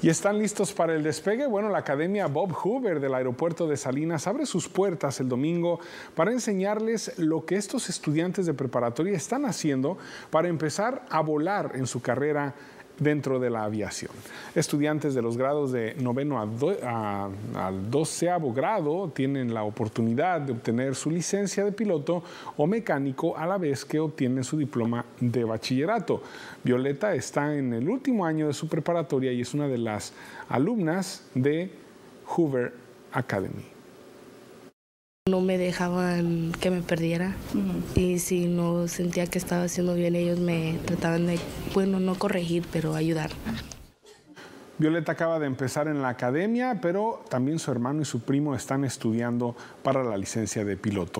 ¿Y están listos para el despegue? Bueno, la Academia Bob Hoover del aeropuerto de Salinas abre sus puertas el domingo para enseñarles lo que estos estudiantes de preparatoria están haciendo para empezar a volar en su carrera dentro de la aviación. Estudiantes de los grados de noveno al 12º grado tienen la oportunidad de obtener su licencia de piloto o mecánico a la vez que obtienen su diploma de bachillerato. Violeta está en el último año de su preparatoria y es una de las alumnas de Hoover Academy. No me dejaban que me perdiera y si no sentía que estaba haciendo bien, ellos me trataban de, bueno, no corregir, pero ayudar. Violeta acaba de empezar en la academia, pero también su hermano y su primo están estudiando para la licencia de piloto.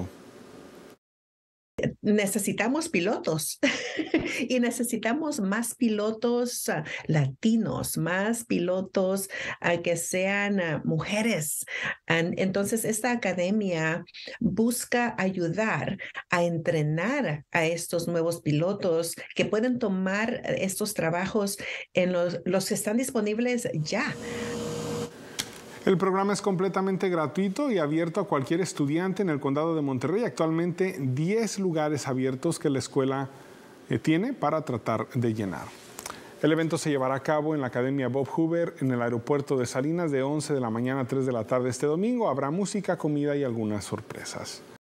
Necesitamos pilotos y necesitamos más pilotos latinos, más pilotos que sean mujeres. Entonces, esta academia busca ayudar a entrenar a estos nuevos pilotos que pueden tomar estos trabajos en los que están disponibles ya. El programa es completamente gratuito y abierto a cualquier estudiante en el condado de Monterrey. Actualmente 10 lugares abiertos que la escuela tiene para tratar de llenar. El evento se llevará a cabo en la Academia Bob Hoover en el aeropuerto de Salinas de 11 de la mañana a 3 de la tarde este domingo. Habrá música, comida y algunas sorpresas.